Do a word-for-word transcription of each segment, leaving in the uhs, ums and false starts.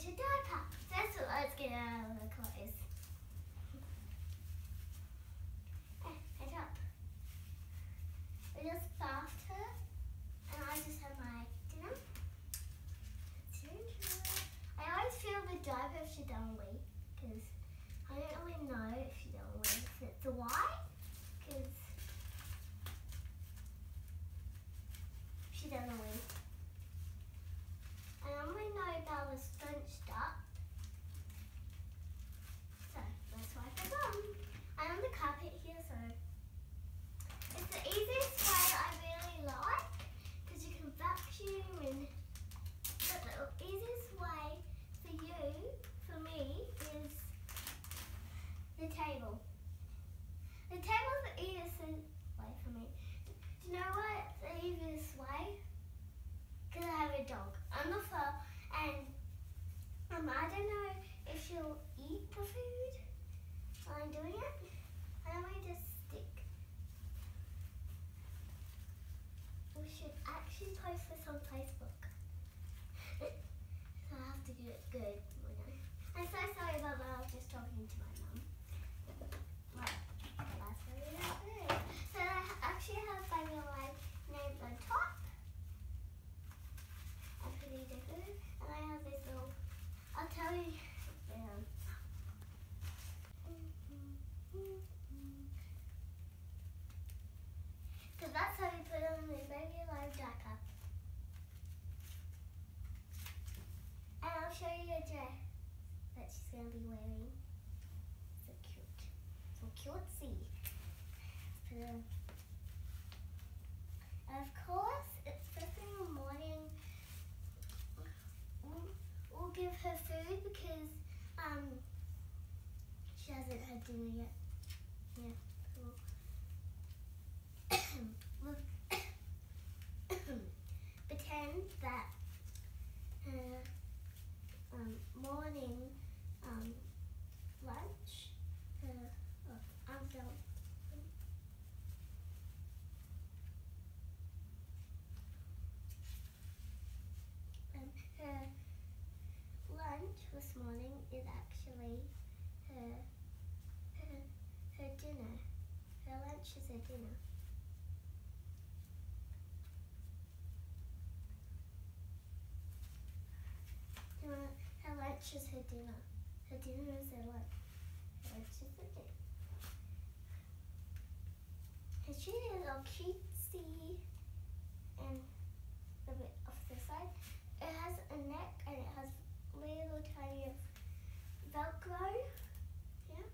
into diaper. First of all, let's get out of the clothes. Eh, head up. We just bathed her, and I just had my dinner. I always feel the diaper if she don't wee, because I don't really know if she don't wee. So why? Because she doesn't wee. And I only know about the sponge duct. So let's wipe her bum. I'm on the carpet here, so it's the easiest way I really like, because you can vacuum and. But the easiest way for you, for me, is the table. The table's the easiest way for me. Do you know what's the easiest way? Because I have a dog on the floor, and um, I don't know if she'll eat the food while I'm doing it. I don't want to just stick. We should actually post this on Facebook. So I have to do it good. I'm so sorry about that. I was just talking to my mum. Right, that's really not good. So I actually have Baby Alive named on top. I'm pretty different. And I have this little, I'll tell you. Um, Because that's how we put on the Baby Alive diaper. And I'll show you a dress that she's going to be wearing. So cute. So cutesy. Let's put it on. And of course, it's first thing in the morning. We'll, we'll give her food because um she hasn't had dinner yet. Yeah. Cool. We'll pretend that her um, morning um, lunch, her, oh, I'm done. Um, her lunch this morning is actually her, her, her dinner. Her lunch is her dinner. Her lunch is her dinner. Her dinner is her lunch. Her lunch is her dinner. Her chin is all cutesy and a bit off the side. It has a neck and it has little tiny Velcro. Yeah.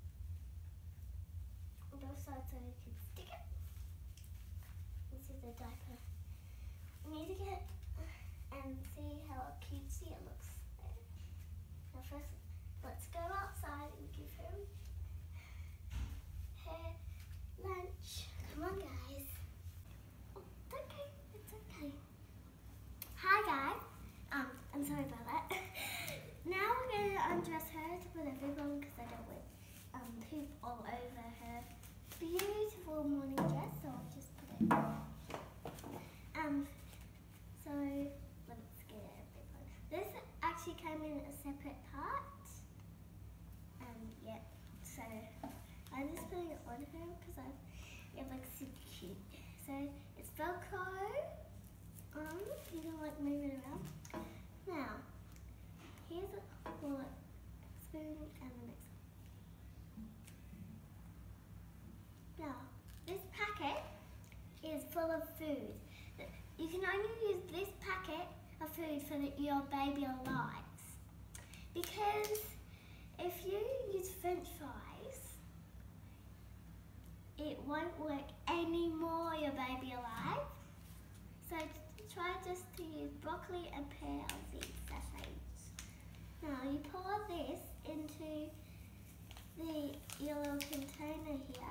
On both sides so you can stick it. This is the diaper. We need to get and see how cutesy it looks. Now first, let's go outside and give her her lunch. Come on, guys. Oh, it's okay. It's okay. Hi, guys. Um, I'm sorry about that. Now we're going to undress her to put a bib on because I don't want um poop all over her beautiful morning dress. So I'll just put it. Um. So. This actually came in a separate part. Um, yeah, so I'm just putting it on her because I it looks super cute. So it's Velcro. Um, you can like move it around. Now, here's a well, spoon and the next one. Now, this packet is full of food. You can only use this packet of food for the, your Baby Alives, because if you use French fries, it won't work anymore, your Baby Alive. So try just to use broccoli and pear seed sachets. Now you pour this into the your little container here.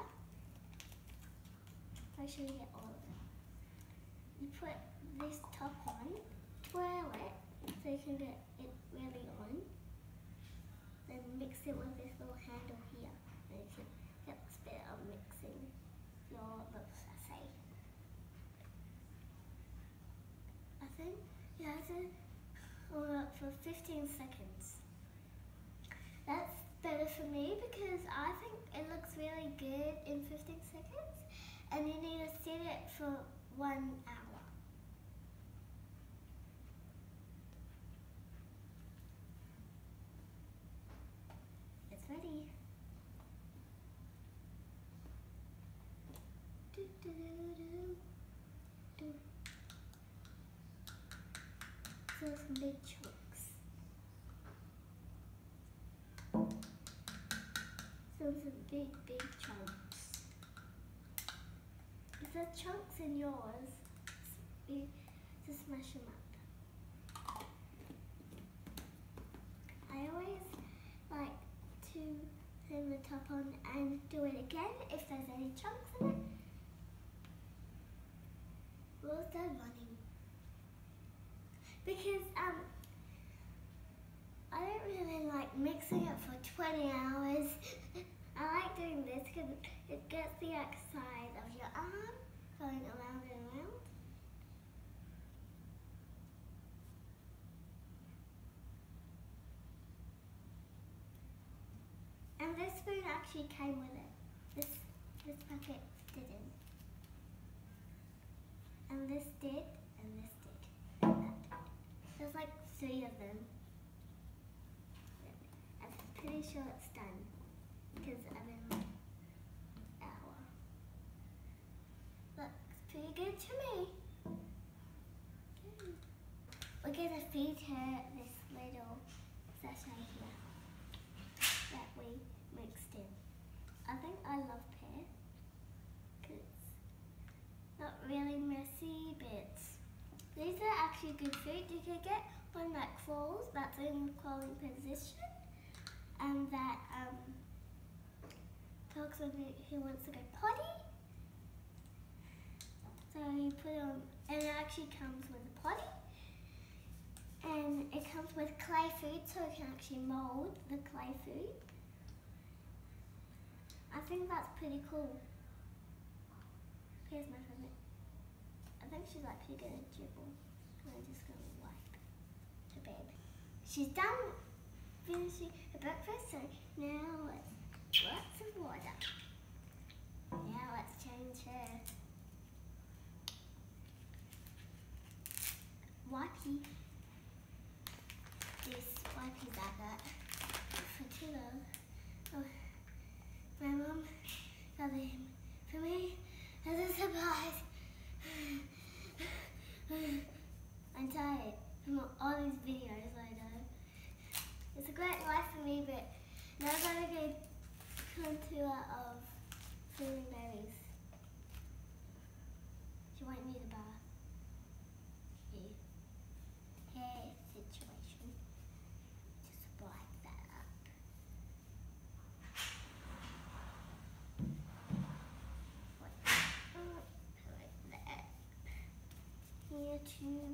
Make sure you get all of it. You put this top on. Twirl it so you can get it really on. Then mix it with this little handle here. And you can get this bit of mixing your little sachet. I think you have to or for fifteen seconds. That's better for me because I think it looks really good in fifteen seconds, and you need to set it for one hour. It's ready. Do, do, do, do, do. So some big chunks. So some big, big chunks. If there's chunks in yours, you just smash them up. I always like to turn the top on and do it again if there's any chunks in it. We'll start running. Because um, I don't really like mixing it for twenty hours. I like doing this because it gets the exercise of your arm going around and around. And this spoon actually came with it. This this packet didn't. And this did, and this did, and that did. There's like three of them. I'm pretty sure it's done because I've been like an hour. Looks pretty good to me. We're gonna feed her this little sachet here that we mixed in. I think I love pear because it's not really messy, but these are actually good food. You can get one that crawls, that's in crawling position, and that um, talks when he wants to go potty. So you put it on, and it actually comes with a potty. And it comes with clay food, so it can actually mold the clay food. I think that's pretty cool. Here's my favorite. I think she's actually gonna dribble. I'm just gonna wipe her babe. She's done finishing her breakfast, so now let's lots of water. Now let's change her wipey. These wipes I got for Tilo. Oh, my mum got them for me as a surprise. I'm tired from all these videos I know. It's a great life for me, but now I'm gonna go contour of feeling berries. She won't need a bath. Hair situation. Just wipe that up. Like that. Here too.